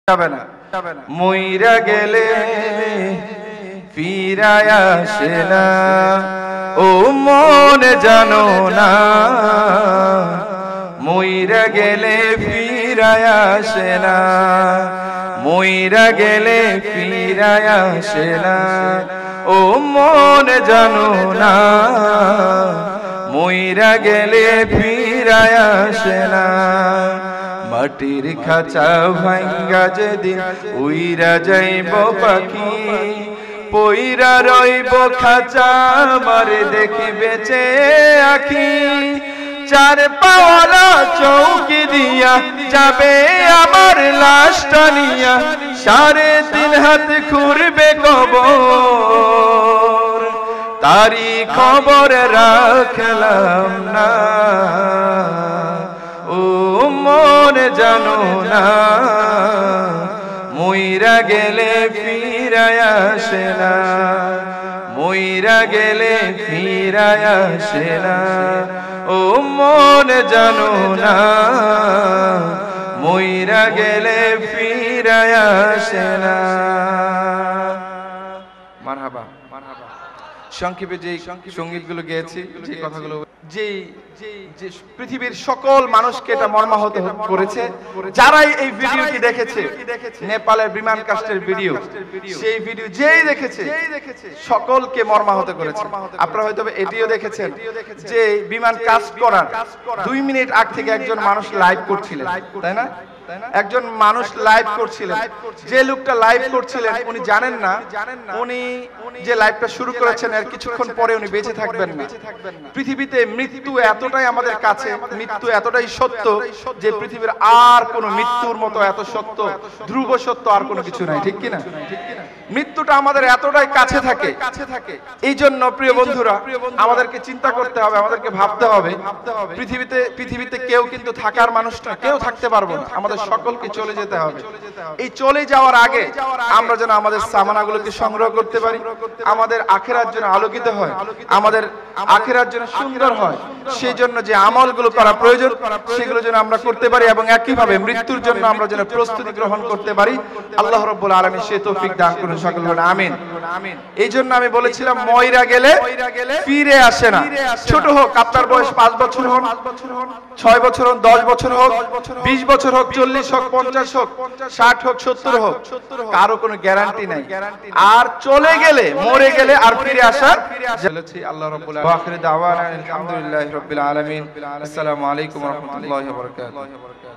যাবে না। মইরা গেলে ফিরায় আসে না, ও মন জানো না, মইরা গেলে ফিরায় আসে না, মইরা গেলে ফিরায় আসে না, ও মন জানো না, মইরা গেলে ফিরায় আসে না। মাটির খাঁচা ভাঙ্গা যেদিন উইরা যাইব পাখি, পইরা রইব খাঁচা মারে দেখি বেঁচে আখি। চার পাওয়ালা চৌকি দিয়া যাবে আমার লাশটা নিয়া, 3.5 হাত ঘুরবে কবর, তারি খবর রাখলাম না, ও মন জানো না, মইরা গেলে ফিরায় আসে না, মইরা গেলে ফিরায় আসে না, ও মন জানো না, মইরা গেলে ফিরায় আসে না। মারহাবা মারহাবা। সংক্ষেপে যে সঙ্গীতগুলো গেয়েছি, যে কথাগুলো, যে পৃথিবীর সকল মানুষকে এটা মর্মাহত করেছে। যারাই এই ভিডিওটি দেখেছে, নেপালের বিমান কাস্টের ভিডিও, সেই ভিডিও যেই দেখেছে সকলকে মর্মাহত করেছে। আপনারা হয়তো এটিও দেখেছেন যে বিমান কাস্ট করার 2 মিনিট আগ থেকে একজন মানুষ লাইভ করছিলেন, তাই না? একজন মানুষ লাইভ করছিলেন। যে লোকটা লাইভ করছিলেন উনি জানেন না উনি যে লাইভটা শুরু করেছেন এর কিছুক্ষণ পরে উনি বেঁচে থাকবেন না। পৃথিবীতে মৃত্যু এতটাই আমাদের কাছে, মৃত্যু এতটাই সত্য যে পৃথিবীর আর কোনো মৃত্যুর মতো এত সত্য, ধ্রুব সত্য আর কোনো কিছু নাই, ঠিক কিনা? মৃত্যুটা আমাদের এতটাই কাছে থাকে। এই জন্য প্রিয় বন্ধুরা, আমাদেরকে চিন্তা করতে হবে, আমাদেরকে ভাবতে হবে, পৃথিবীতে কেউ কিন্তু থাকার মানুষ না, কেউ থাকতে পারবো না, আমাদের সকলকে চলে যেতে হবে। এই চলে যাওয়ার আগে আমরা যেন আমাদের সামানাগুলোকে সংগ্রহ করতে পারি, আমাদের আখিরাত যেন আলোকিত হয়, আমাদের আখিরাত যেন সুন্দর হয়, সেই জন্য যে আমলগুলো করা প্রয়োজন সেগুলো যেন আমরা করতে পারি, এবং একইভাবে মৃত্যুর জন্য আমরা যেন প্রস্তুতি গ্রহণ করতে পারি। আল্লাহ রাব্বুল আলামিন সে তৌফিক দান করুন সকল বলে আমিন। এই জন্য আমি বলেছিলাম মইরা গেলে ফিরে আসে না। ছোট হোক, আপনার বয়স 5 বছর হোক, 6 বছর হোক, 10 বছর হোক, 20 বছর হোক, 40 হোক, 50 হোক, 60 হোক, 70 হোক, কারো কোনো গ্যারান্টি নাই। আর চলে গেলে, মরে গেলে আর ফিরে আসার বলেছি। আল্লাহ রাব্বুল আলামিন আখির দাওয়ানা আলহামদুলিল্লাহি রাব্বিল আলামিন। আসসালামু আলাইকুম ওয়া রাহমাতুল্লাহি ওয়া বারাকাতুহু।